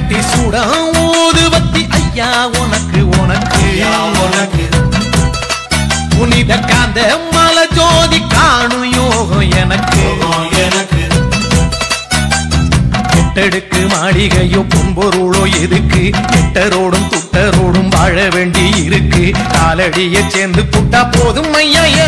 கட்டி சூடம் ஊதுவத்தி ஐயா உனக்கு உனக்கு உனக்கு புனித காந்த மல ஜோதி காணும் யோகம் எனக்கு எனக்கு எட்டடுக்கு மாளிகையோ பொன்பொருளோ எதுக்கு எட்டரோடும் துட்டரோடும் வாழ வேண்டி இருக்கு காலடியை சேர்ந்து புட்டா போதும் ஐயா